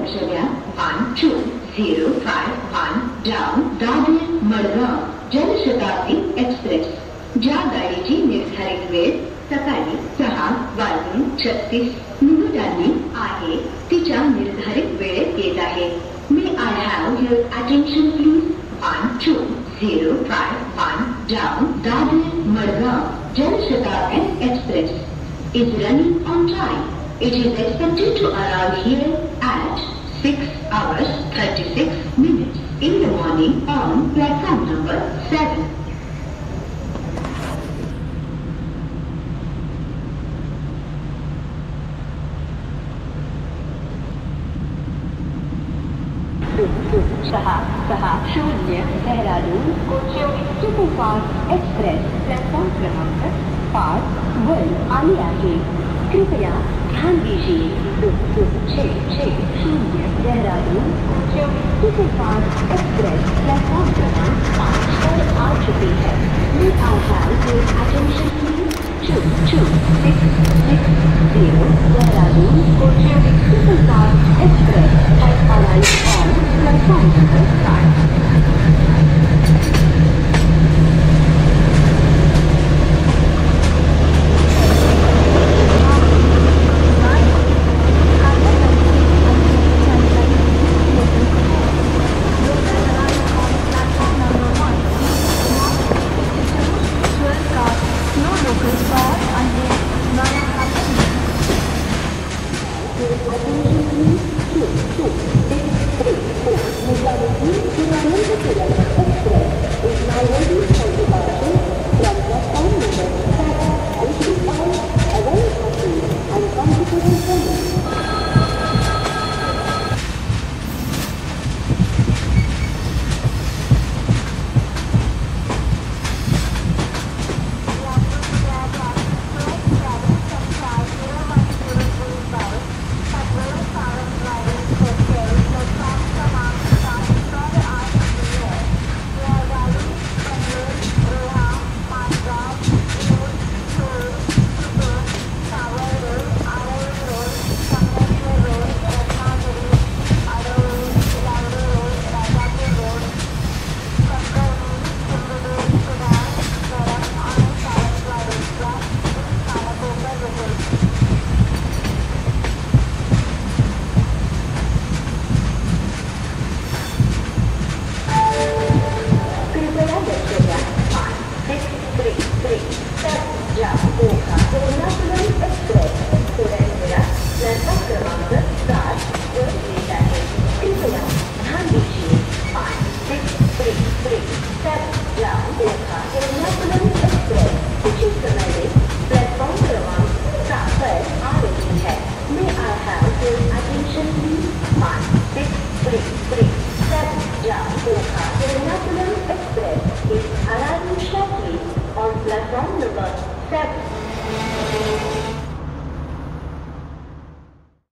Vaishya 12051 down Dadar Madgaon Jan Shatabdi express ज्या गाडीची निर्धारित वेळ सकाळी 6:36 आहे तिच्या निर्धारित वेळेत येत आहे. May I have your attention please? 12051 down Dadar Madgaon Jan Shatabdi express is running on time. It is expected to arrive here at 6:36 in the morning on platform number 7. Dehradun को 24 सुपरफास्ट एक्सप्रेस प्लेटफॉर्म क्रमांक 5 वर आली आहे. कृपया ध्यान दीजिए. 660 देहरादून को 24 सुपरफास्ट एक्सप्रेस प्लेटफॉर्म क्रमांक 5 पर आ चुकी है. May I have your attention please? 22660 Dehradun को 24 सुपरफास्ट एक्सप्रेस has arrived